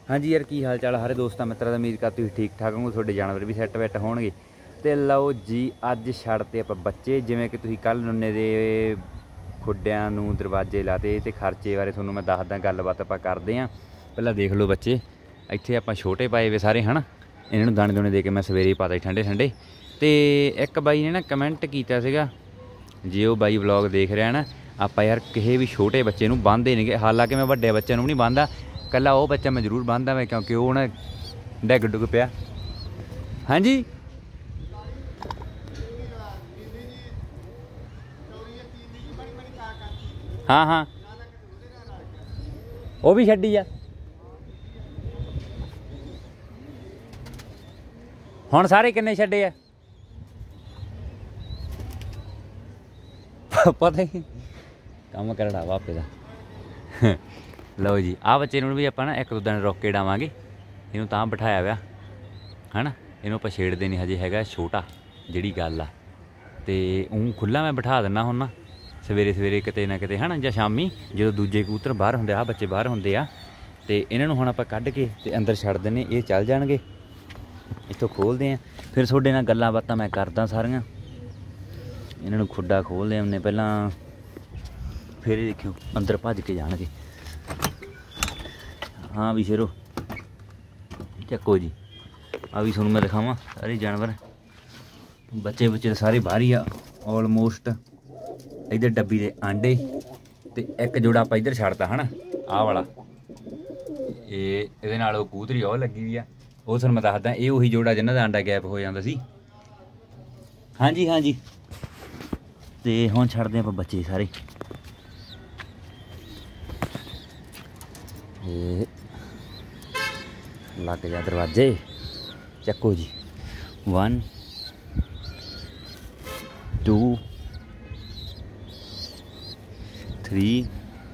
हाँ जी यार की हाल चाल हरे दोस्तों मित्रों उम्मीद करती हुई ठीक ठाक होंगे थोड़े जानवर भी सैट वैट होणगे। तो लो जी अज छड़ते आप बच्चे जिमें कि तुसीं कल नुन्ने दे खुड्डियां नूं दरवाजे लाते तो खर्चे बारे थोनों मैं दसदा गलबात आपां करदे आं। पहलां देख लो बच्चे इत्थे आपां छोटे पाए वे सारे है ना, इन्हां नूं दाणे दूणे दे के मैं सवेरे ही पाते ठंडे ठंडे। तो एक बाई ने ना कमेंट कीता सीगा, जे वो बाई व्लॉग देख रहा ना, आपां यार किसी भी छोटे बच्चे नूं बांधदे नहीं, हालांकि मैं वड्डे बच्चे नूं नहीं बांधदा, कला वो बच्चा मैं जरूर बांधदा मैं क्योंकि वो ना डिग डुग पिया। हाँ जी हाँ हाँ वो भी छड्डी आ हुण सारे किन्ने छड्डे आ पता ही काम करड़ा वापे का। लो जी आ बच्चे भी आप ना एक दो दिन रुक के डावांगे, इनू तां बिठाया हुआ है ना, इनू आप छेड़ते नहीं हजे हैगा छोटा जिहड़ी गल आ। तो ऊँ खुला मैं बिठा दिना हुन्ना सवेरे सवेरे किते ना किते है ना, जां शामी जो दूजे कबूतर बाहर होंदे आ बच्चे बाहर होंदे आ, तो इन्हों हुण आपां कढ के ते अंदर छड्ड दिन्ने, ये चल जाणगे। इत्थों खोलते हैं फिर तुहाडे नाल गल्लां बातां मैं करदा सारियां। इन्हों खुड्डा खोलदे हमने पहलां, फिर देखियो अंदर भज के जाणगे। हाँ भी शेरो चक्को जी, आ भी थोनों मैं दिखावां सारे जानवर बच्चे बच्चे सारे बाहर ही आ ऑलमोस्ट। इधर डब्बी दे आंडे ते एक जोड़ा आप इधर छड्डता है ना, आ वाला ये नाल कबूतरी ਉਹ ਲੱਗੀ ਵੀ ਆ, ਉਹ ਤੁਹਾਨੂੰ ਮੈਂ ਦੱਸਦਾ ਇਹ ਉਹੀ जोड़ा जिन्हां ਦਾ आंडा गैप हो ਜਾਂਦਾ ਸੀ। हाँ जी हाँ जी, तो हुण छड्डदे आपां बच्चे सारे। लग जा दरवाजे चक्को जी, 1 2 3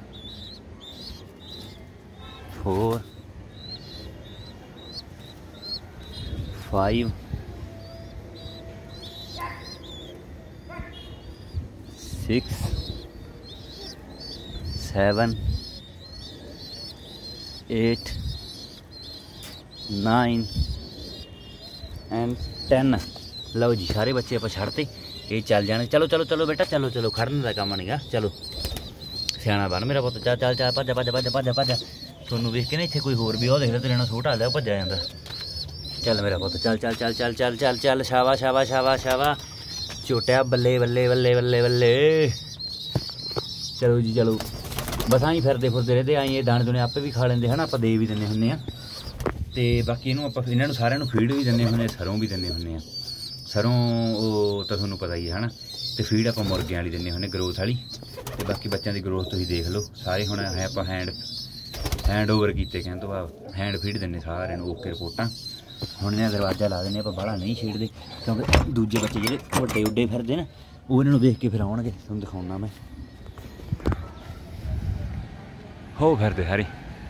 4 5 6 7 8 9 and 10। लो जी सारे बच्चे आप छड्डते, ये चल जाने। चलो चलो चलो बेटा चलो चलो, खड़ने का काम नहीं गा, चलो सियाना बन मेरा पुत्त, चल चल चल भज भज भज भज भज। थोनों वेख के ना इत्थे कोई होर भी वो देखदा तेरे नाल छोटा आ भज्जा जांदा। चल मेरा पुत्त चल चल चल चल चल चल चल, शाबा शाबा शाबा शाबा झोटिया, बल्ले बल्ले बल्ले बल्ले बल्ले। चलो जी चलो, बस आई फिरते फुरते रहते आई, ये दाने दुने आपे भी खा लेंदे है ना, आप दे भी दिंदे हुंदे आ। तो बाकी इनू आप इन्हों सारिਆਂ फीड भी दिंदे हुंदे, सरों भी दिंदे हुंदे आ। सरों वो तो थोनों पता ही है ना, तो फीड आप मुर्गियां वाली दिंदे हुंदे ग्रोथ वाली। तो बाकी बच्चों की ग्रोथ तुसीं देख लो सारे हुण है आप हैंड ओवर कीते, कहने तो भाव हैंड फीड दिंदे सारे ओके रिपोर्टां। हुण इन्हां दरवाजा ला दिंदे, आप बाहला नहीं छेड़दे क्योंकि दूजे बच्चे जिहड़े वड्डे उड्डे फिरदे ना, वो इन्हां नूं वेख के फिर आउणगे। तुहानूं दिखाउणा मैं, हो फिरदे सारे,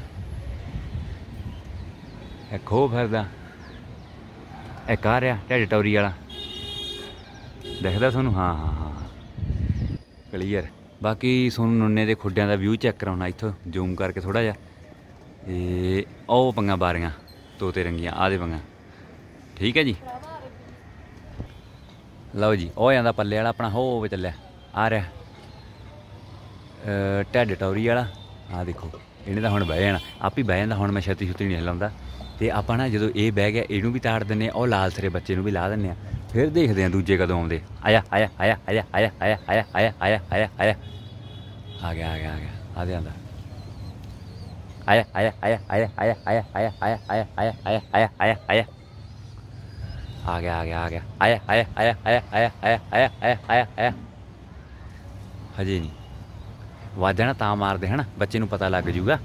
एक हो फिरदा, एक आ रहा ढिड टौरी वाला दिखदा तुहानूं। हाँ हाँ हाँ क्लीयर। बाकी तुहानूं नुन्ने दे खुड्डियां दा व्यू चैक कराउणा इत्थों जूम करके थोड़ा जिहा। ते ओह पंगा बारियां तोते रंगियां आदे पंगा, ठीक है जी। लो जी ओ जांदा पल्ले वाला अपना, हो चलिया आ रहा ढिड टौरी वाला। आ देखो इन्हें तो हुण बह जाना, आप ही बह जांदा। हुण मैं छत्ती छुत्ती नहीं हिलाउंदा, तो आपां ना जदों ये बह गया इनू भी ताड़ दिंदे, और लाल सरे बच्चे भी ला दिंदे, फिर देखते हैं दूजे कदों आउंदे। आया आया आया आया आया आया आया आया आया आया आया आ गया आ गया आ गया आ गया आया आया आया आया आया आया आया आया आया आया आया आया आया आया आ गया आ गया आ गया आया आया आया आया आया आया आया आया आया आया। हजे नहीं वाजा ना तां मारदे है ना, बच्चे नूं पता लग जूगा।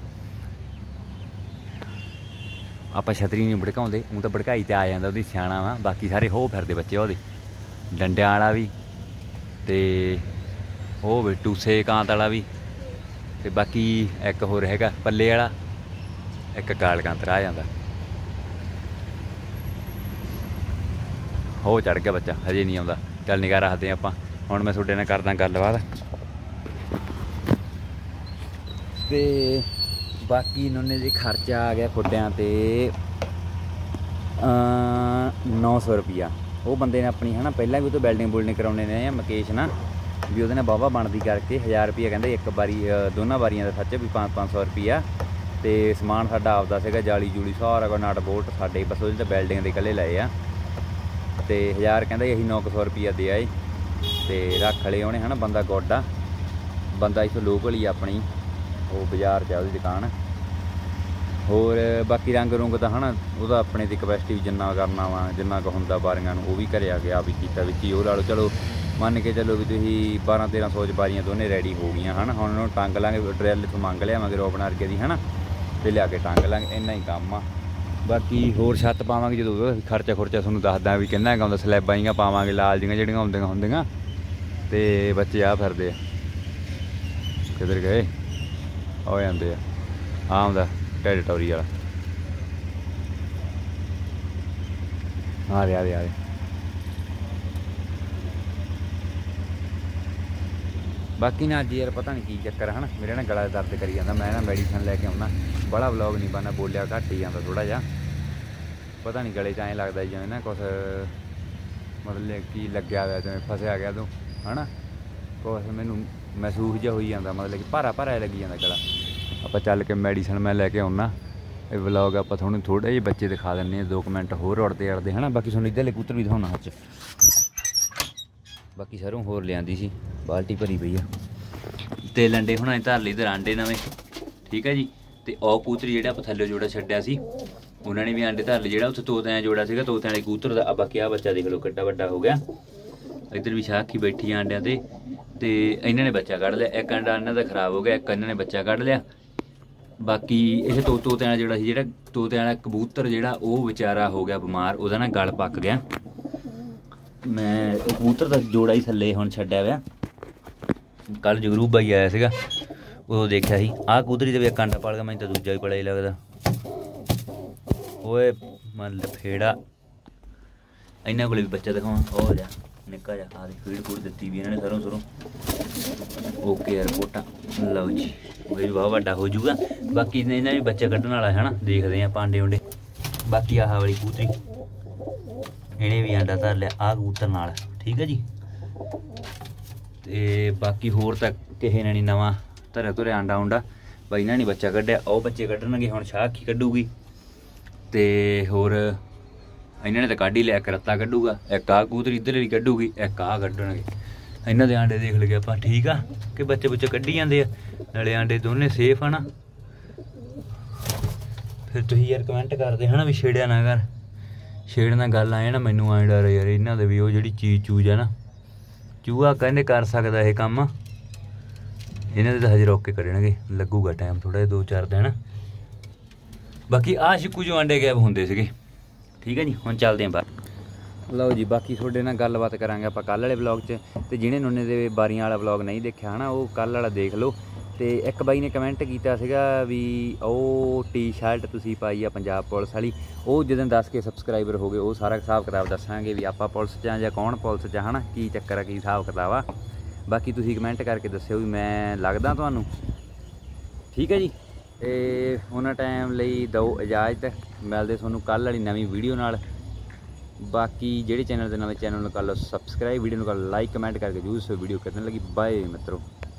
आप छतरी नहीं भड़काउंदे, हूँ तो भड़काई तो आ जाता वो सियाणा वा। बाकी सारे हो फिरदे बच्चे वो डंडियां वाला भी, तो वो भी टूसे कांत वाला भी, तो बाकी एक होर हैगा पल्ले वाला, एक काल कांत आ जाता। हो चढ़ गया बच्चा, हजे नहीं आता। चल निगाह रखते हैं आप। हुण मैं तुहाडे नाल करदा गलबात। तो बाकी इन्होंने जी खर्चा आ गया खुड्डियां ते 900 रुपया। वो बंदे ने अपनी है ना पहला भी तो बिल्डिंग बुल्डिंग कराने ने मुकेश ना भी वो वाहवा बनती करके 1000 रुपया कहते एक बारी दोनों बारियां का खर्चा भी 500 रुपया। तो समान साडा आपदा सीगा जाली जूली सारा कोई नट बोल्ट साडे बस वो बिल्डिंग के कले लाए आ। तो 1000 कहते असीं 900 रुपया दे आए तो रख ले उन्हें है ना बंदा गोडा बंदा इत्थों लोकल ही अपनी वो बाजार च उसकी दुकान। होर बाकी रंग रुंग तो है ना वह अपने की कैपेसिटी जिन्ना करना वा जिन्ना क होंदा बारियां वो भी घरे आ गया भी किया बिच ही वो ला लो। चलो मन के चलो भी तुम 1200-1300 बारियां दोनों रेडी हो गई है ना। हम उन्होंने टंग लाँगे ड्रिल इतों मंग लिया मगर ओपन अर्गे की है ना तो लिया के टंग लाँगे इन्ना ही काम आ। बाकी होर छत्त पावांगे जो खर्चा खुर्चा थोनों दसदा भी किन्ना का स्लैबां जियां पावांगे लाल जियां जिहड़ियां आउंदियां हुंदियां। ते बच्चे आ फिरदे किधर गए हो जाते आमदा ढिड टोरी वाला आ रहे। बाकी ना अज यार पता नहीं की चक्कर है ना मेरे ना गला दर्द करी जाता। मैं ना मैडिसन लैके आउना बड़ा व्लॉग नहीं बनना बोलिया घट ही जाता थोड़ा जा पता नहीं गले च ऐ लगता जिवें ना कुछ मतलब कि लग्या हुआ जिवें फसिया गया तू है ना कुछ मैनू महसूस जिहा होई जाता मतलब कि भारा भारा लगी जाता गला। आप चल के मैडिसन मैं लैके आउना व्लॉग आप थोड़े जे बच्चे दिखा दें 2 मिनट होर उड़ते है ना। बाकी तुहानूं इधरले कबूतर भी दिखाउणा सच बाकी सरों होर लियांदी सी बाल्टी भरी पई आ ते लंडे हुणां ने धर लई इधर आंडे नवें ठीक है जी। तो औ कबूतर जिहड़ा आपां थल्ले जोड़ा छड्डिया सी उन्होंने भी आंडे धर लए जिहड़ा उत्थे तोतियां जोड़ा सीगा तोतियां वाले कबूतर दा। बाकी आ बच्चा देख लो किड्डा वड्डा हो गया। इधर भी शाखी बैठी आंडियां ते इन्हां ने बच्चा कढ़ लिया एक अंडा इन्हां दा खराब हो गया एक इन्हां ने बच्चा कढ़ लिया। बाकी इह तोतियां जोड़ा सी जिहड़ा तोतियां वाला कबूतर जिहड़ा वो बेचारा हो गया बीमार ਉਹਦਾ ना गल पक गया। मैं कबूतर का जोड़ा ही थल्ले हुण छड्डिया होया कल जगरूप भाई आया सीगा उदों देखिया सी आह कबूतरी ते भी एक अंडा पल गया मैनूं तां दूजा भी बड़ा ही लगदा। ओए मतलब फेड़ा इन्हां कोले भी बच्चा दिखावां हो जा निक्का जा आ फीड फूड दित्ती भी इन्हां ने सरों ओके रिपोर्टां लो जी वही बहुत वड्डा हो जूगा। बाकी इन्हां भी बच्चा कड्ढण वाला है ना देखते हैं पांडे उंडे। बाकी आह वाली कबूतरी इन्हें भी अंडा धर लिया आ कबूतर नाल ठीक है जी। ते बाकी होर तक किसी ने नहीं नवां धरिया धुरिया अंडा उंडा बई इन्हां ने बच्चा कड्ढिया ਉਹ बच्चे कड्ढणगे हुण शाखी कड्ढूगी ते होर इन्हां ने तो कढ़ ही लिया एक रत्ता कड्ढूगा एक आ कबूतर इधर भी कड्ढूगी एक आ कड्ढणगे। इन्हां दे आंडे देख लगे आपां ठीक आ कि बच्चे बुच्चे कड्ढी जांदे आ नाले आंडे दोने सेफ आ ना। फिर तुसीं यार कमेंट करदे है ना भी छेड़िया ना कर छेड़ना गल आए ना मैनू आए डर यार इन्हां दे भी वो जिहड़ी चीज़ चूज है ना चूहा कहंदे कर सकदा ये काम इन्हां दे तां हजे रोक के कड्ढणगे लगूगा टाइम थोड़ा 2-4 दिन। बाकी आ शिक्कू जो आंडे गैब होंदे सीगे ठीक है जी। हुण चलदे आं बाहर लो जी। बाकी थोड़े नाल गलबात करांगे आपां कल वाले व्लॉग च ते जिहने नुन्ने दे बारियां वाला व्लॉग नहीं देखिया है ना वो कल वाला देख लो। तो एक बाई ने कमेंट किया सीगा भी ਉਹ टी-शर्ट तुसीं पाई आ पंजाब पुलिस वाली ਉਹ ਜਦੋਂ 10 के सबसक्राइबर हो गए वो सारा हिसाब किताब दसांगे भी आपां पुलिस च ਜਾਂ कौन पुलिस च है ना की चक्कर आ की हिसाब किताब आ। बाकी तुसीं कमेंट करके दस्सिओ भी मैं लगदा तुहानूं ठीक है जी। ते उन्ना टाइम ਲਈ दो इजाजत मिलदे तुहानूं कल वाली नवीं वीडियो नाल। बाकी ਜਿਹੜੇ चैनल ਦੇ ਨਵੇਂ चैनल ਨੂੰ कर लो सबसक्राइब वीडियो ਨੂੰ कर लाइक कमेंट करके जरूर सो वीडियो कितने लगी बाय मित्रों।